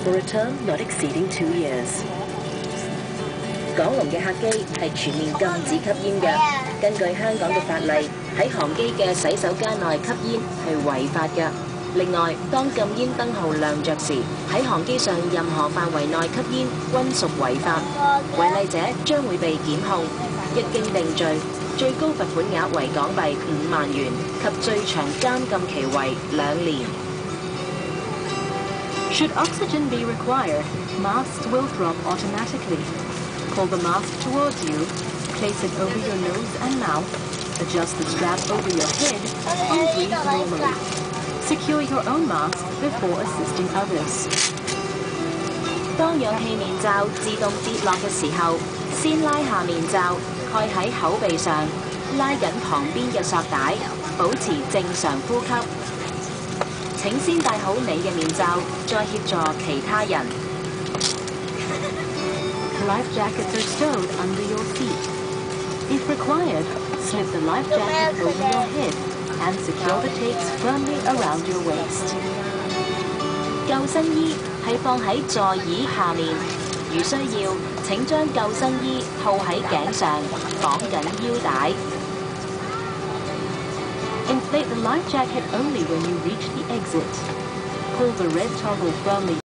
for a term not exceeding 2 years. 港龍嘅客機係全面禁止吸煙嘅。根據香港嘅法例，喺航機嘅洗手間內吸煙係違法嘅。另外，當禁煙燈號亮着時，喺航機上任何範圍內吸煙均屬違法，違例者將會被檢控，一經定罪，最高罰款額為港幣5萬元及最長監禁期為2年。 Should oxygen be required, masks will drop automatically. Pull the mask towards you, place it over your nose and mouth, adjust the strap over your head, and breathe normally. Secure your own mask before assisting others. 當氧氣面罩自動跌落嘅時候，先拉下面罩，蓋喺口鼻上，拉緊旁邊嘅索帶，保持正常呼吸。請先戴好你嘅面罩，再協助其他人。 Life jackets are stowed under your seat. If required, slip the life jacket over your head and secure the tapes firmly around your waist. 救生衣係放喺座椅下面，如需要，請將救生衣套喺頸上，綁緊腰帶。 Inflate the life jacket only when you reach the exit. Pull the red toggle firmly